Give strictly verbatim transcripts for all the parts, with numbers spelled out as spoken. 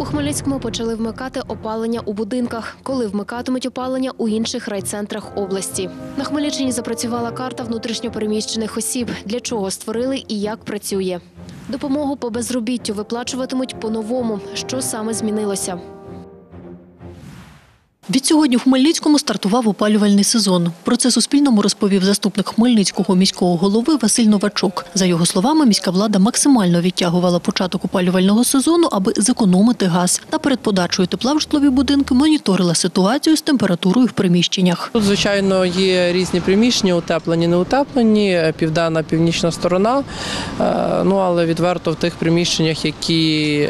Хмельницькому почали вмикати опалення у будинках. Коли вмикатимуть опалення у інших райцентрах області. На Хмельниччині запрацювала карта внутрішньопереміщених осіб. Для чого створили і як працює. Допомогу по безробіттю виплачуватимуть по-новому. Що саме змінилося? Відсьогодні в Хмельницькому стартував опалювальний сезон. Про це Суспільному розповів заступник Хмельницького міського голови Василь Новачок. За його словами, міська влада максимально відтягувала початок опалювального сезону, аби зекономити газ. Та перед подачею тепла в житлові будинки моніторила ситуацію з температурою в приміщеннях. Тут, звичайно, є різні приміщення, утеплені, не утеплені, південна, північна сторона. Ну, але відверто в тих приміщеннях, які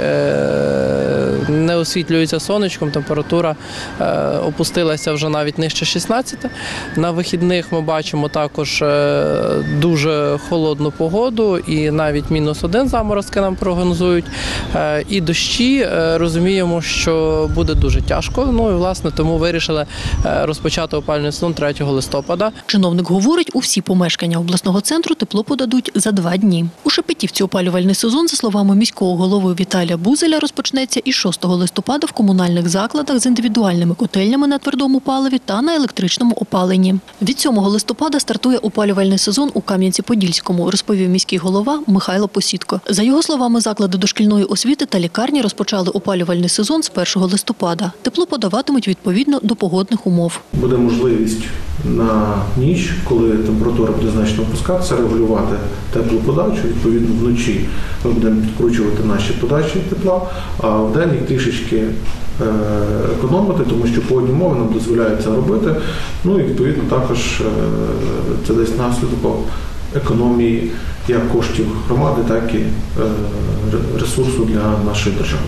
не освітлюються сонечком, температура опустилася вже навіть нижче шістнадцяти. На вихідних ми бачимо також дуже холодну погоду і навіть мінус один заморозки нам прогнозують. І дощі, розуміємо, що буде дуже тяжко. Ну і, власне, тому вирішили розпочати опалювальний сезон третього листопада. Чиновник говорить, у всі помешкання обласного центру тепло подадуть за два дні. У Шепетівці опалювальний сезон, за словами міського голови Віталія Бузеля, розпочнеться із шостого листопада в комунальних закладах з індивідуальними котельнями на твердому паливі та на електричному опаленні. Від сьомого листопада стартує опалювальний сезон у Кам'янці-Подільському, розповів міський голова Михайло Посідко. За його словами, заклади дошкільної освіти та лікарні розпочали опалювальний сезон з першого листопада. Тепло подаватимуть відповідно до погодних умов. Буде можливість на ніч, коли температура буде значно опускатися, регулювати теплу подачу. Відповідно, вночі ми будемо підкручувати наші подачі тепла, а вдень їх трішечки економити, тому що погодні умови нам дозволяють це робити. Ну і відповідно також це десь наслідок економії як коштів громади, так і ресурсу для нашої держави.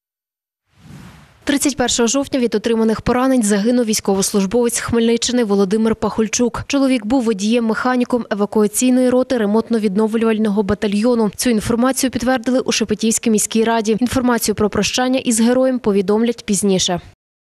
тридцять першого жовтня від отриманих поранень загинув військовослужбовець Хмельниччини Володимир Пахольчук. Чоловік був водієм-механіком евакуаційної роти ремонтно-відновлювального батальйону. Цю інформацію підтвердили у Шепетівській міській раді. Інформацію про прощання із героєм повідомлять пізніше.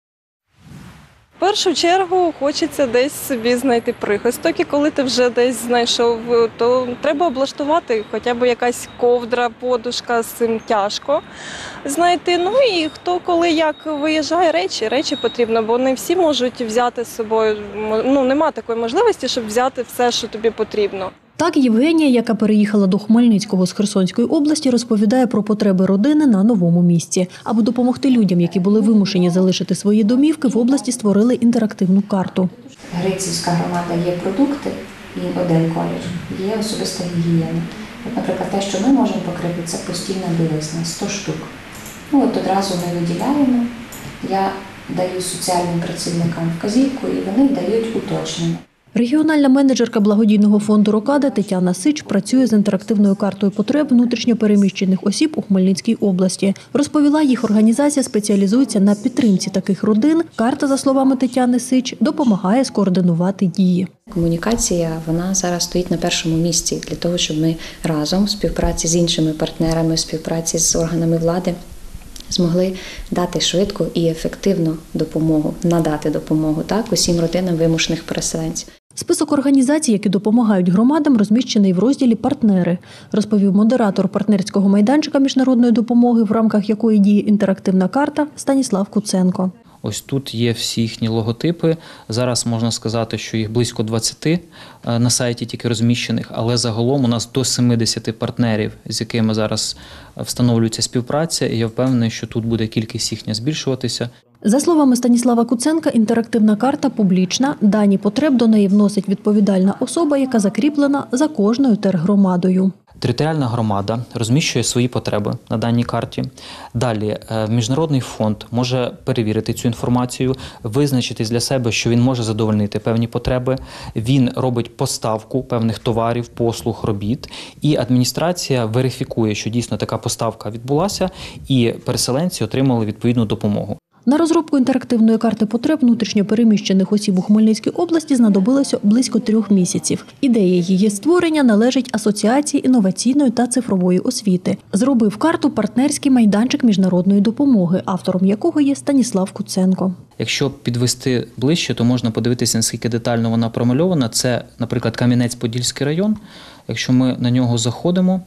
В першу чергу хочеться десь собі знайти прихисток, і коли ти вже десь знайшов, то треба облаштувати хоча б якась ковдра, подушка, з цим тяжко знайти. Ну і хто коли як виїжджає, речі, речі потрібно, бо не всі можуть взяти з собою, ну нема такої можливості, щоб взяти все, що тобі потрібно. Так, Євгенія, яка переїхала до Хмельницького з Херсонської області, розповідає про потреби родини на новому місці. Аби допомогти людям, які були вимушені залишити свої домівки, в області створили інтерактивну карту. Грицівська громада є продукти і один коледж, є особиста гігієна. От, наприклад, те, що ми можемо покрити, це постійна білизна, сто штук. Ну, от одразу ми виділяємо, я даю соціальним працівникам вказівку і вони дають уточнення. Регіональна менеджерка благодійного фонду «Рокада» Тетяна Сич працює з інтерактивною картою потреб внутрішньопереміщених осіб у Хмельницькій області. Розповіла, їх організація спеціалізується на підтримці таких родин. Карта, за словами Тетяни Сич, допомагає скоординувати дії. Комунікація, вона зараз стоїть на першому місці для того, щоб ми разом, в співпраці з іншими партнерами, в співпраці з органами влади, змогли дати швидку і ефективну допомогу, надати допомогу так усім родинам вимушених переселенців. Список організацій, які допомагають громадам, розміщений в розділі «Партнери», розповів модератор партнерського майданчика міжнародної допомоги, в рамках якої діє інтерактивна карта, Станіслав Куценко. Ось тут є всі їхні логотипи. Зараз можна сказати, що їх близько двадцяти на сайті тільки розміщених, але загалом у нас до семидесяти партнерів, з якими зараз встановлюється співпраця, і я впевнений, що тут буде кількість їхня збільшуватися. За словами Станіслава Куценка, інтерактивна карта публічна. Дані потреб до неї вносить відповідальна особа, яка закріплена за кожною тергромадою. Територіальна громада розміщує свої потреби на даній карті. Далі Міжнародний фонд може перевірити цю інформацію, визначити для себе, що він може задовольнити певні потреби. Він робить поставку певних товарів, послуг, робіт. І адміністрація верифікує, що дійсно така поставка відбулася і переселенці отримали відповідну допомогу. На розробку інтерактивної карти потреб внутрішньопереміщених осіб у Хмельницькій області знадобилося близько трьох місяців. Ідея її створення належить Асоціації інноваційної та цифрової освіти. Зробив карту партнерський майданчик міжнародної допомоги, автором якого є Станіслав Куценко. Якщо підвести ближче, то можна подивитися, наскільки детально вона промальована. Це, наприклад, Кам'янець-Подільський район. Якщо ми на нього заходимо,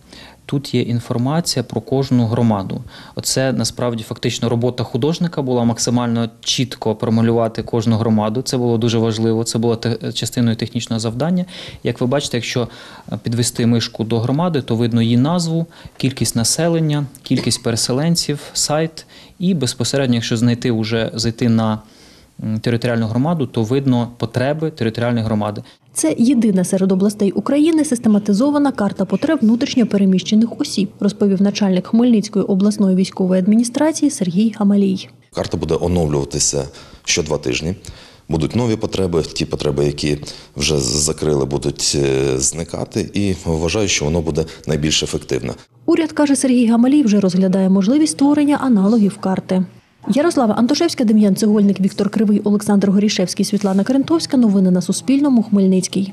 тут є інформація про кожну громаду. Оце насправді фактично робота художника була максимально чітко промалювати кожну громаду. Це було дуже важливо, це було те- частиною технічного завдання. Як ви бачите, якщо підвести мишку до громади, то видно її назву, кількість населення, кількість переселенців, сайт і безпосередньо, якщо знайти уже зайти на м, територіальну громаду, то видно потреби територіальної громади. Це єдина серед областей України систематизована карта потреб внутрішньо переміщених осіб, розповів начальник Хмельницької обласної військової адміністрації Сергій Гамалій. Карта буде оновлюватися що два тижні. Будуть нові потреби, ті потреби, які вже закрили, будуть е, зникати, і вважаю, що воно буде найбільш ефективне. Уряд, каже Сергій Гамалій, вже розглядає можливість створення аналогів карти. Ярослава Антошевська, Дем'ян Цегольник, Віктор Кривий, Олександр Горішевський, Світлана Крентовська. Новини на Суспільному. Хмельницький.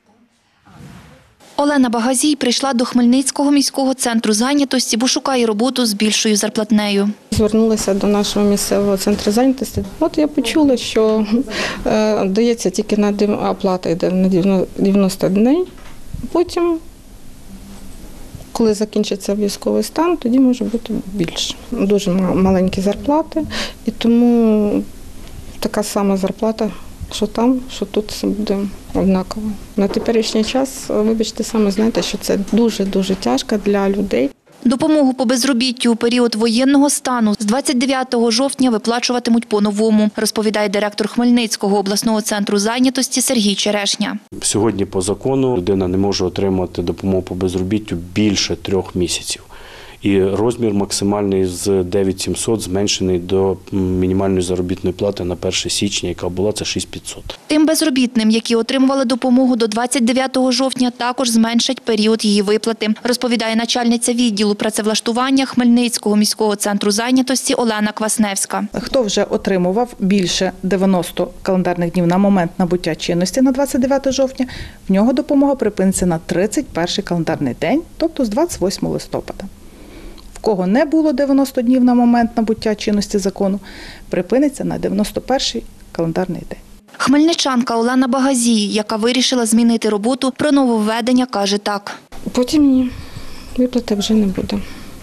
Олена Багазій прийшла до Хмельницького міського центру зайнятості, бо шукає роботу з більшою зарплатнею. Звернулася до нашого місцевого центру зайнятості. От я почула, що е, дається тільки на дев- оплата йде на дев'яносто днів. Потім, коли закінчиться військовий стан, тоді може бути більше. Дуже ма- маленькі зарплати, і тому така сама зарплата, що там, що тут, це буде однаково. На теперішній час, вибачте, саме знаєте, що це дуже-дуже тяжко для людей. Допомогу по безробіттю у період воєнного стану з двадцять дев'ятого жовтня виплачуватимуть по-новому, розповідає директор Хмельницького обласного центру зайнятості Сергій Черешня. Сьогодні по закону людина не може отримати допомогу по безробіттю більше трьох місяців. І розмір максимальний з дев'ять тисяч сімсот зменшений до мінімальної заробітної плати на перше січня, яка була, це шість тисяч п'ятсот. Тим безробітним, які отримували допомогу до двадцять дев'ятого жовтня, також зменшать період її виплати, розповідає начальниця відділу працевлаштування Хмельницького міського центру зайнятості Олена Квасневська. Хто вже отримував більше дев'яноста календарних днів на момент набуття чинності на двадцять дев'яте жовтня, в нього допомога припиниться на тридцять перший календарний день, тобто з двадцять восьмого листопада. В кого не було дев'яноста днів на момент набуття чинності закону, припиниться на дев'яносто перший календарний день. Хмельничанка Олена Багазій, яка вирішила змінити роботу, про нововведення каже так. Потім ні, виплати вже не буде.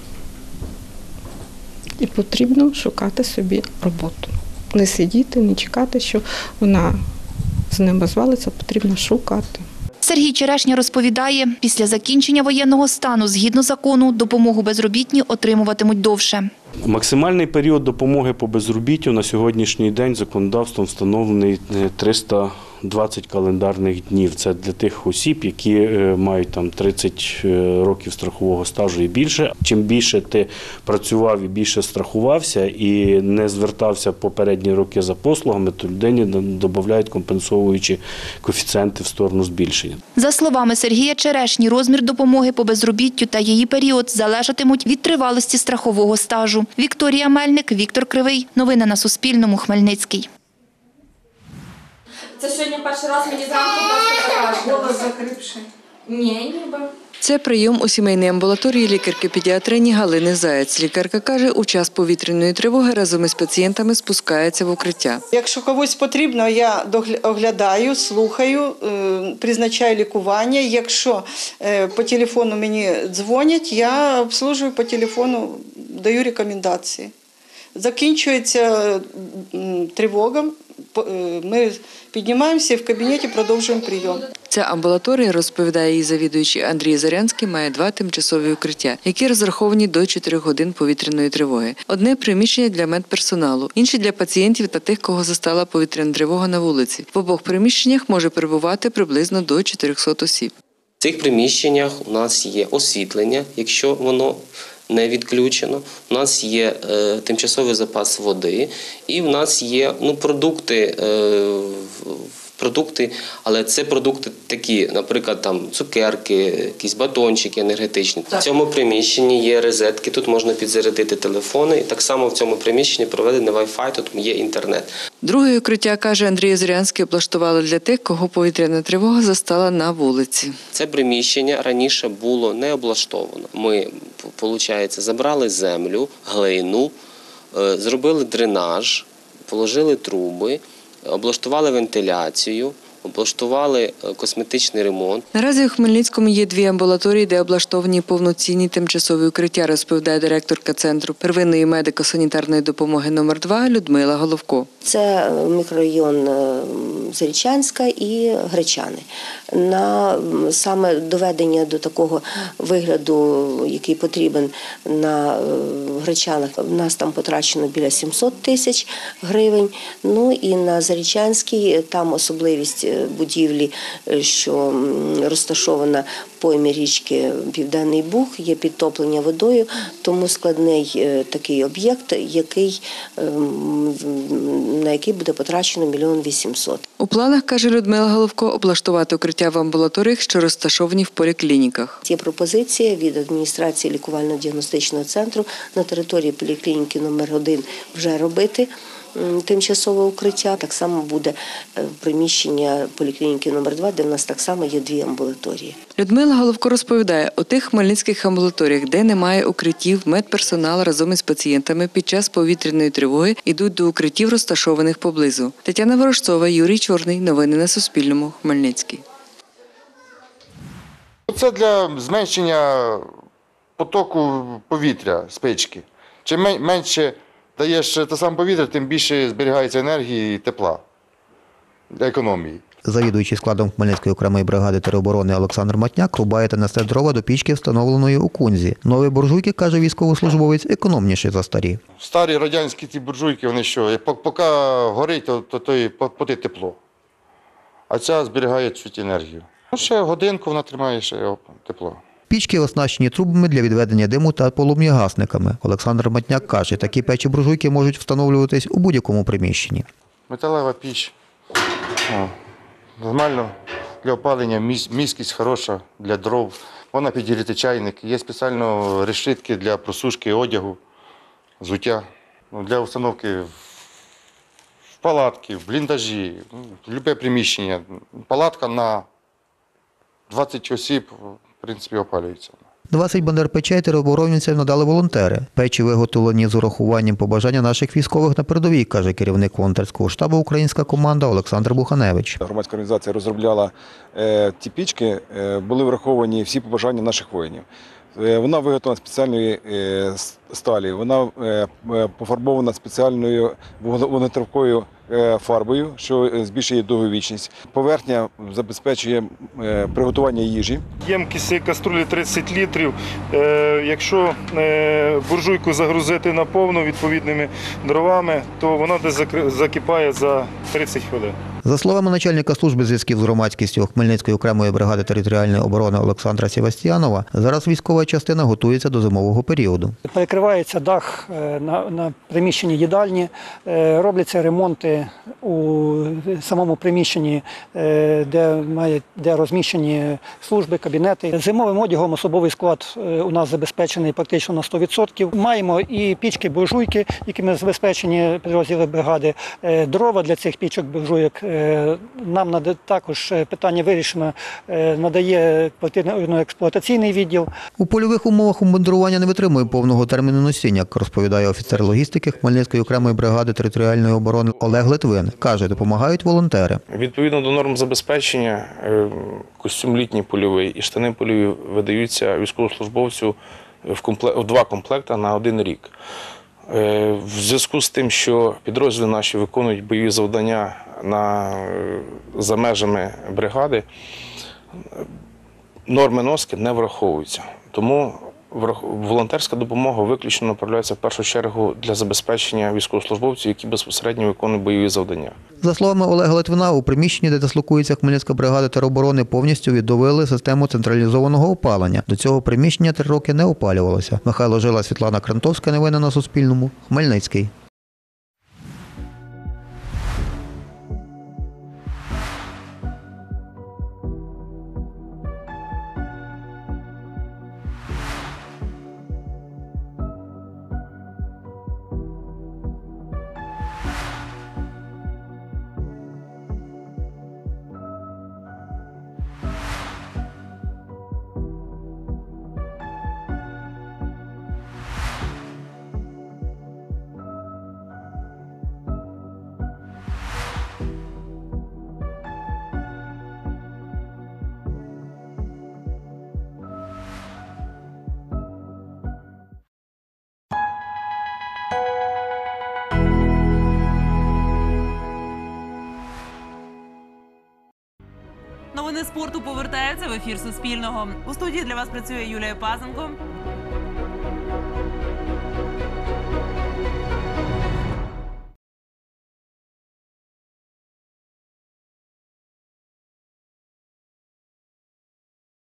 І потрібно шукати собі роботу. Не сидіти, не чекати, що вона з неба звалиться, потрібно шукати. Сергій Черешня розповідає, після закінчення воєнного стану, згідно закону, допомогу безробітні отримуватимуть довше. Максимальний період допомоги по безробіттю на сьогоднішній день законодавством встановлений триста двадцять календарних днів. Це для тих осіб, які мають там тридцять років страхового стажу і більше. Чим більше ти працював і більше страхувався і не звертався попередні роки за послугами, то людині додають компенсовуючі коефіцієнти в сторону збільшення. За словами Сергія Черешні, розмір допомоги по безробіттю та її період залежатимуть від тривалості страхового стажу. Вікторія Мельник, Віктор Кривий. Новини на Суспільному. Хмельницький. Це сьогодні перший раз мені зранку голос закріпший. Ні, ніби. Це прийом у сімейній амбулаторії лікарки-педіатрині Галини Заєць. Лікарка каже, у час повітряної тривоги разом із пацієнтами спускається в укриття. Якщо комусь потрібно, я оглядаю, слухаю, призначаю лікування. Якщо по телефону мені дзвонять, я обслужую по телефону, даю рекомендації. Закінчується тривога, ми піднімаємося і в кабінеті продовжуємо прийом. Ця амбулаторія, розповідає її завідуючий Андрій Зарянський, має два тимчасові укриття, які розраховані до чотирьох годин повітряної тривоги. Одне – приміщення для медперсоналу, інше – для пацієнтів та тих, кого застала повітряна тривога на вулиці. В обох приміщеннях може перебувати приблизно до чотирьохсот осіб. В цих приміщеннях у нас є освітлення, якщо воно не відключено. У нас є е, тимчасовий запас води і в нас є ну, продукти, е, продукти, але це продукти такі, наприклад, там цукерки, якісь батончики енергетичні. Так. В цьому приміщенні є розетки, тут можна підзарядити телефони. І так само в цьому приміщенні проведений Wi-Fi, тут є інтернет. Друге укриття, каже Андрій Зорянський, облаштували для тих, кого повітряна тривога застала на вулиці. Це приміщення раніше було не облаштовано. Ми, виходить, забрали землю, глину, зробили дренаж, положили труби, облаштували вентиляцію, облаштували косметичний ремонт. Наразі у Хмельницькому є дві амбулаторії, де облаштовані повноцінні тимчасові укриття, розповідає директорка Центру первинної медико-санітарної допомоги номер два Людмила Головко. Це мікрорайон Зарічанська і Гречани. На саме доведення до такого вигляду, який потрібен на Гречанах, в нас там потрачено біля сімсот тисяч гривень. Ну і на Зарічанській там особливість будівлі, що розташована в поймі річки Південний Буг, є підтоплення водою, тому складний такий об'єкт, який, на який буде потрачено мільйон вісімсот. У планах, каже Людмила Головко, облаштувати укриття в амбулаторіях, що розташовані в поліклініках. Є пропозиція від адміністрації лікувально-діагностичного центру на території поліклініки номер один вже робити тимчасове укриття. Так само буде приміщення поліклініки номер два, де в нас так само є дві амбулаторії. Людмила Головко розповідає, у тих хмельницьких амбулаторіях, де немає укриттів, медперсонал разом із пацієнтами під час повітряної тривоги йдуть до укриттів, розташованих поблизу. Тетяна Ворожцова, Юрій Чорний. Новини на Суспільному. Хмельницький. Це для зменшення потоку повітря з печки. Чим менше даєш те саме повітря, тим більше зберігається енергії і тепла для економії. Завідуючий складом Хмельницької окремої бригади тероборони Олександр Матняк рубає та несе дрова до пічки, встановленої у Кунзі. Нові буржуйки, каже військовослужбовець, економніші за старі. Старі радянські ті буржуйки, вони що, поки горить, то, то, то поти тепло. А ця зберігає чуть енергію. Ну, ще годинку вона тримає ще тепло. Пічки оснащені трубами для відведення диму та полум'ягасниками. Олександр Матняк каже, такі печі-буржуйки можуть встановлюватись у будь-якому приміщенні. Металева піч. О, нормально для опалення, міськість хороша для дров. Можна підігріти чайник. Є спеціально решітки для просушки одягу, взуття. Для установки в палатки, в бліндажі, в будь-яке приміщення. Палатка на двадцять осіб, в принципі, опалюється. двадцять бандер печей тероборонцям надали волонтери. Печі виготовлені з урахуванням побажання наших військових на передовій, каже керівник волонтерського штабу «Українська команда» Олександр Буханевич. Громадська організація розробляла е, ті пічки, е, були враховані всі побажання наших воїнів. Е, вона виготовлена спеціальної е, сталі, вона е, пофарбована спеціальною вогнетривкою фарбою, що збільшує довговічність. Поверхня забезпечує приготування їжі. Ємкість каструлі тридцять літрів. Якщо буржуйку загрузити наповну відповідними дровами, то вона десь закипає за тридцять хвилин. За словами начальника служби зв'язків з громадськістю Хмельницької окремої бригади територіальної оборони Олександра Севастьянова, зараз військова частина готується до зимового періоду. Перекривається дах на, на приміщенні їдальні, робляться ремонти у самому приміщенні, де, має, де розміщені служби, кабінети. Зимовим одягом особовий склад у нас забезпечений практично на сто відсотків. Маємо і пічки-буржуйки, якими забезпечені підрозділи бригади, дрова для цих пічок-буржуйок. Нам також питання вирішено, надає квартирно-експлуатаційний відділ. У польових умовах обмундирування не витримує повного терміну носіння, розповідає офіцер логістики Хмельницької окремої бригади територіальної оборони Олег Литвин. Каже, допомагають волонтери. Відповідно до норм забезпечення, костюм літній польовий і штани польові видаються військовослужбовцю в, комплект, в два комплекти на один рік. В зв'язку з тим, що підрозділи наші виконують бойові завдання на, за межами бригади, норми носки не враховуються. Тому волонтерська допомога виключно направляється в першу чергу для забезпечення військовослужбовців, які безпосередньо виконують бойові завдання. За словами Олега Литвина, у приміщенні, де дислокується Хмельницька бригада тероборони, повністю відновили систему централізованого опалення. До цього приміщення три роки не опалювалося. Михайло Жила, Світлана Крантовська. Новини на Суспільному. Хмельницький. Новини спорту повертаються в ефір Суспільного. У студії для вас працює Юлія Пазенко.